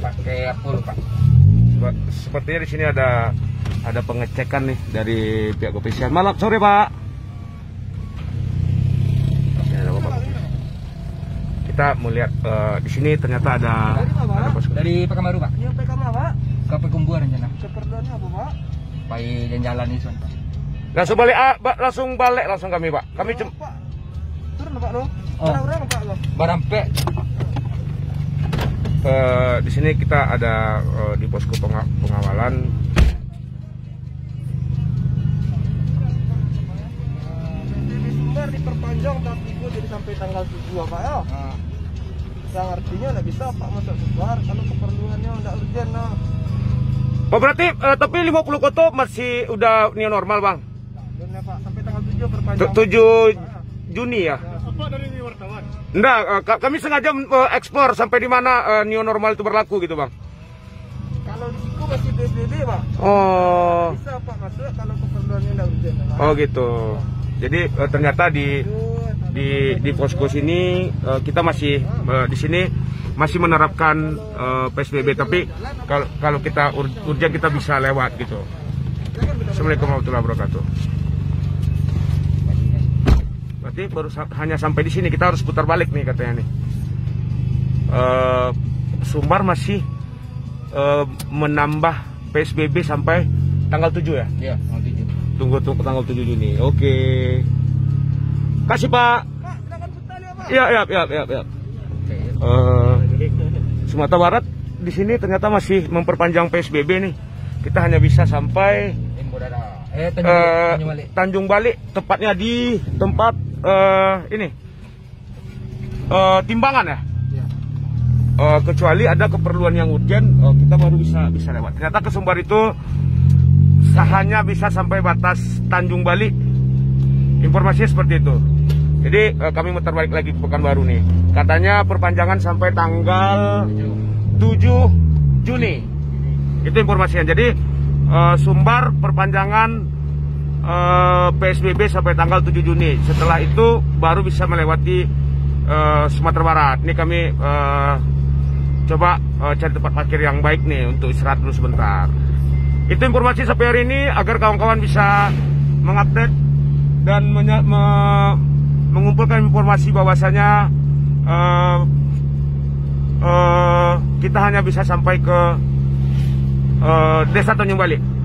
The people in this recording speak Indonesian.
pakai full, Pak. Sepertinya di sini ada pengecekan nih dari pihak kepolisian. Malam sore, Pak. Kita melihat di sini ternyata ada posko. Dari Pekanbaru, Pak. Yang PK Pak? Ke Pekumbuan rencana. Keperluannya apa, Pak? Pai jalan itu, Pak. Langsung balik kami, Pak. Kami Pak. Turun, Pak, lo. Oh. Orang-orang, Pak, lo. Barampe. Di sini kita ada di posko pengawalan. Di Sumbar diperpanjang tapi gue jadi sampai tanggal 7, Pak, ya. Yang artinya nggak bisa Pak masuk Sumbar kalau keperluannya nggak urgent, nah. Oh berarti tapi 50 koto masih udah new normal, Bang? Benar, Pak, sampai tanggal 7 perpanjang. 7 Juni ya? Apa dari wartawan? Enggak, kami sengaja ekspor sampai di mana new normal itu berlaku gitu, Bang. Kalau di situ masih PSBB, Pak. Oh. Bisa Pak masuk kalau keperluannya nggak urgent, Pak. Oh gitu. Jadi ternyata di posko sini kita masih di sini masih menerapkan PSBB, tapi kalau kita urgent kita bisa lewat gitu. Assalamualaikum warahmatullahi wabarakatuh. Berarti baru hanya sampai di sini, kita harus putar balik nih katanya nih. Sumbar masih menambah PSBB sampai tanggal 7 ya? Iya, tanggal 7. Tunggu tanggal 7 Juni. Oke. Kasih, Pak. Pak, silakan putar ya, Pak. Iya. Sumatera Barat di sini ternyata masih memperpanjang PSBB nih. Kita hanya bisa sampai Tanjung Balik, tepatnya di tempat Timbangan ya. Kecuali ada keperluan yang urgent, kita baru bisa lewat. Ternyata ke Sumbar itu hanya bisa sampai batas Tanjung Balik. Informasinya seperti itu. Jadi kami muter balik lagi ke Pekanbaru nih. Katanya perpanjangan sampai tanggal 7 Juni. Itu informasinya. Jadi Sumbar perpanjangan PSBB sampai tanggal 7 Juni. Setelah itu baru bisa melewati Sumatera Barat. Ini kami coba cari tempat parkir yang baik nih untuk istirahat dulu sebentar. Itu informasi sampai hari ini agar kawan-kawan bisa mengupdate dan mengumpulkan informasi bahwasanya kita hanya bisa sampai ke Desa Tanjung Balik.